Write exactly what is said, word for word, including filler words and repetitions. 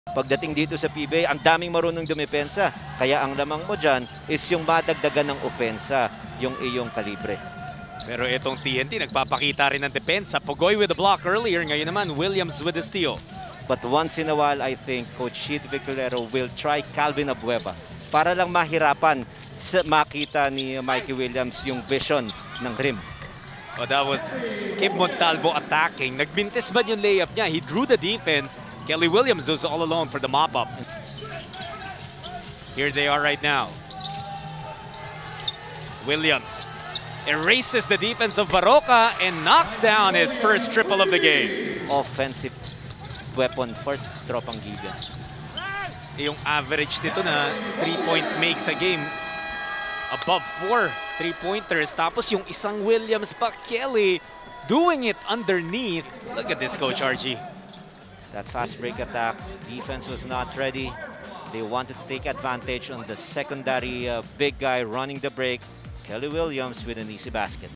Pagdating dito sa P B A, ang daming marunong dumepensa. Kaya ang lamang mo dyan is yung madagdagan ng opensa, yung iyong kalibre. Pero itong T N T, nagpapakita rin ng depensa. Pugoy with the block earlier. Ngayon naman, Williams with the steal. But once in a while, I think Coach Sheet Victorero will try Calvin Abueva para lang mahirapan sa makita ni Mikey Williams yung vision ng rim. Oh, that was Kim Montalvo attacking. Nagbintis ba yung layup niya? He drew the defense. Kelly Williams was all alone for the mop-up. Here they are right now. Williams erases the defense of Baroka and knocks down his first triple of the game. Offensive weapon for Tropang Giga. Yung average nito na three-point makes a game above four three-pointers. Tapos yung isang Williams pa, Kelly, doing it underneath. Look at this, Coach Archie. That fast break attack, defense was not ready. They wanted to take advantage on the secondary uh, big guy running the break. Kelly Williams with an easy basket.